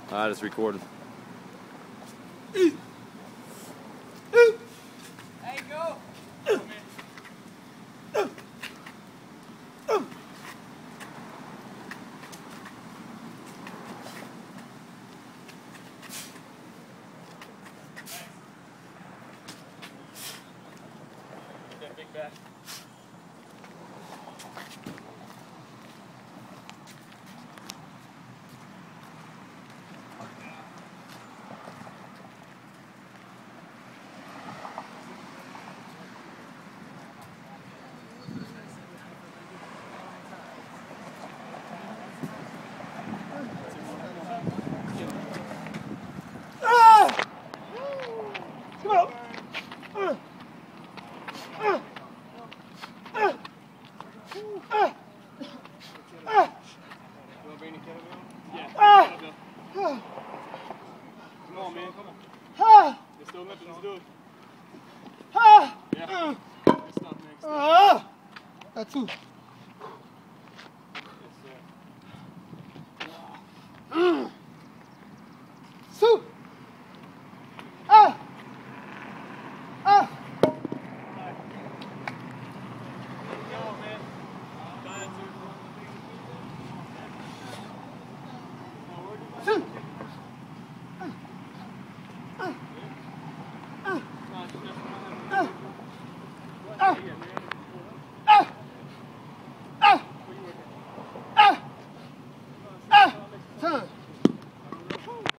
Alright, it's recording. Hey, go! That big bat. Come on, man. Come on. You're still limping. Let's do it. Yeah. Good stuff, man. Good stuff. That's two.